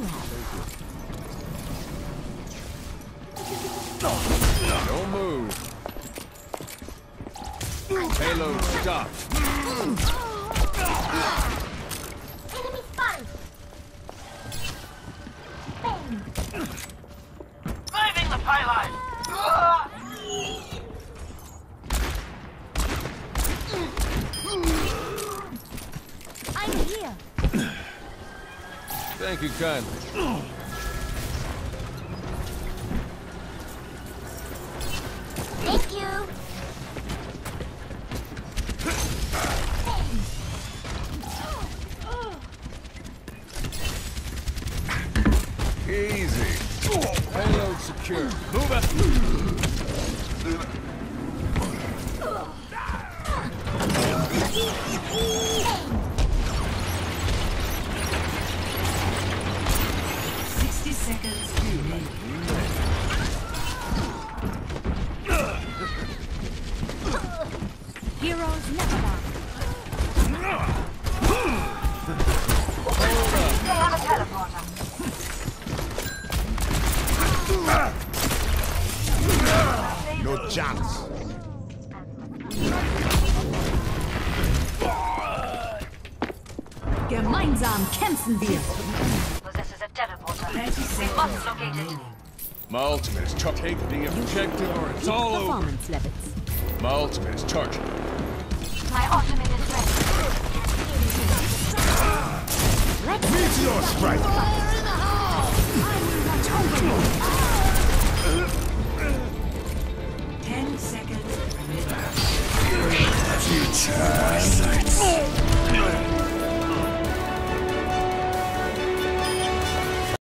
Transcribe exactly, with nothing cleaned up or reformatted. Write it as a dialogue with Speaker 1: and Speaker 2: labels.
Speaker 1: Don't move. Payload stop.
Speaker 2: Enemy spotted.
Speaker 3: Driving the pylon!
Speaker 2: I'm here.
Speaker 1: Thank you kindly.
Speaker 2: Thank you.
Speaker 1: Easy. Payload secure. Move it.
Speaker 4: Sixty seconds remaining.
Speaker 2: Heroes never die.
Speaker 3: They have a teleporter.
Speaker 1: No chance.
Speaker 4: Gemeinsam kämpfen wir.
Speaker 3: Possesses a teleporter.
Speaker 4: thirty
Speaker 3: We
Speaker 4: seconds
Speaker 3: must locate it.
Speaker 4: remaining.
Speaker 1: My ultimate is charged. Take the objective or it's all over.
Speaker 2: Performance levels.
Speaker 1: My ultimate is charged.
Speaker 3: My ultimate